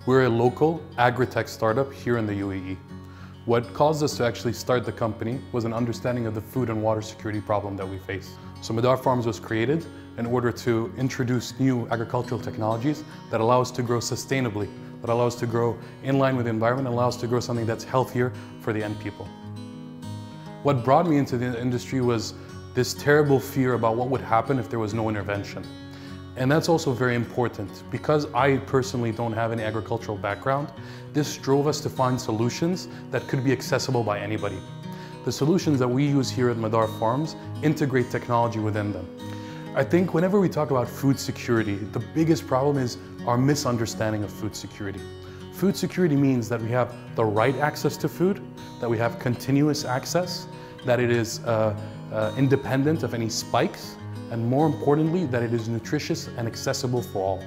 We're a local agri-tech startup here in the UAE. What caused us to actually start the company was an understanding of the food and water security problem that we face. So Madar Farms was created in order to introduce new agricultural technologies that allow us to grow sustainably, that allow us to grow in line with the environment, and allow us to grow something that's healthier for the end people. What brought me into the industry was this terrible fear about what would happen if there was no intervention. And that's also very important. Because I personally don't have any agricultural background, this drove us to find solutions that could be accessible by anybody. The solutions that we use here at Madar Farms integrate technology within them. I think whenever we talk about food security, the biggest problem is our misunderstanding of food security. Food security means that we have the right access to food, that we have continuous access, that it is independent of any spikes, and more importantly, that it is nutritious and accessible for all.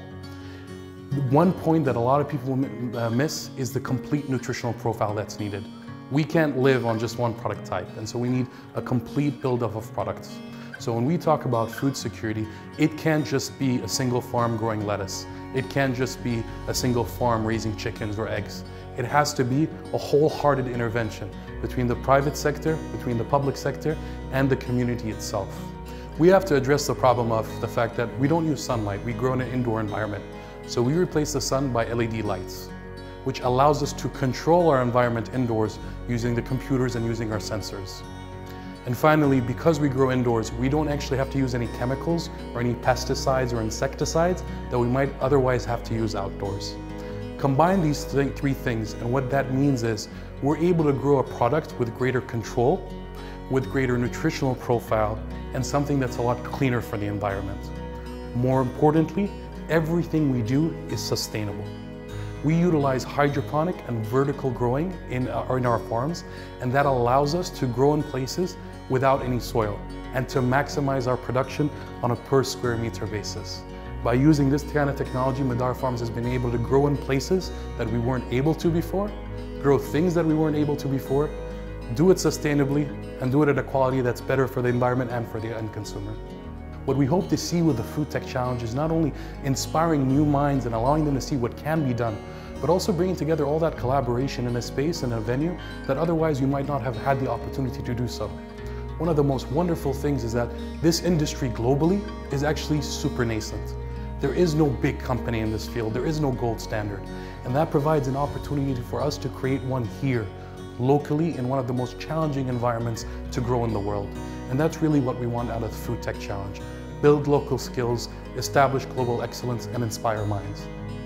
One point that a lot of people miss is the complete nutritional profile that's needed. We can't live on just one product type, and so we need a complete build-up of products. So when we talk about food security, it can't just be a single farm growing lettuce. It can't just be a single farm raising chickens or eggs. It has to be a wholehearted intervention between the private sector, between the public sector, and the community itself. We have to address the problem of the fact that we don't use sunlight, we grow in an indoor environment. So we replace the sun by LED lights, which allows us to control our environment indoors using the computers and using our sensors. And finally, because we grow indoors, we don't actually have to use any chemicals or any pesticides or insecticides that we might otherwise have to use outdoors. Combine these three things, and what that means is we're able to grow a product with greater control, with greater nutritional profile, and something that's a lot cleaner for the environment. More importantly, everything we do is sustainable. We utilize hydroponic and vertical growing in our farms, and that allows us to grow in places without any soil and to maximize our production on a per square meter basis. By using this kind of technology, Madar Farms has been able to grow in places that we weren't able to before, grow things that we weren't able to before, do it sustainably, and do it at a quality that's better for the environment and for the end consumer. What we hope to see with the Food Tech Challenge is not only inspiring new minds and allowing them to see what can be done, but also bringing together all that collaboration in a space and a venue that otherwise you might not have had the opportunity to do so. One of the most wonderful things is that this industry globally is actually super nascent. There is no big company in this field, there is no gold standard, and that provides an opportunity for us to create one here, locally, in one of the most challenging environments to grow in the world. And that's really what we want out of the Food Tech Challenge. Build local skills, establish global excellence, and inspire minds.